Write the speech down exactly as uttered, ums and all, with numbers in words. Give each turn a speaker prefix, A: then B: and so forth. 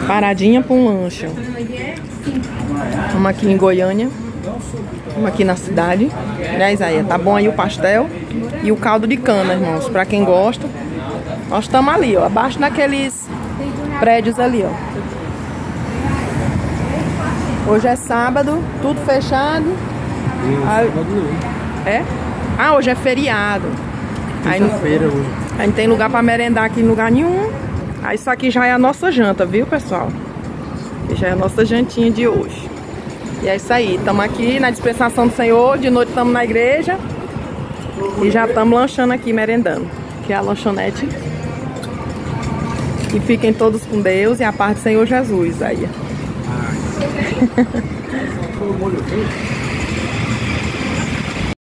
A: Paradinha para um lanche. Uma aqui em Goiânia. Uma aqui na cidade. Né, Isaías? Tá bom aí o pastel e o caldo de cana, irmãos. Pra quem gosta. Nós estamos ali, ó. Abaixo daqueles prédios ali, ó. Hoje é sábado, tudo fechado. Aí, é? Ah, hoje é feriado. Aí não,
B: hoje.
A: aí não tem lugar pra merendar aqui em lugar nenhum. Aí isso aqui já é a nossa janta, viu, pessoal? E já é a nossa jantinha de hoje. E é isso aí, estamos aqui na dispensação do Senhor. De noite estamos na igreja. E já estamos lanchando aqui, merendando. Que é a lanchonete. E fiquem todos com Deus e a paz do Senhor Jesus aí.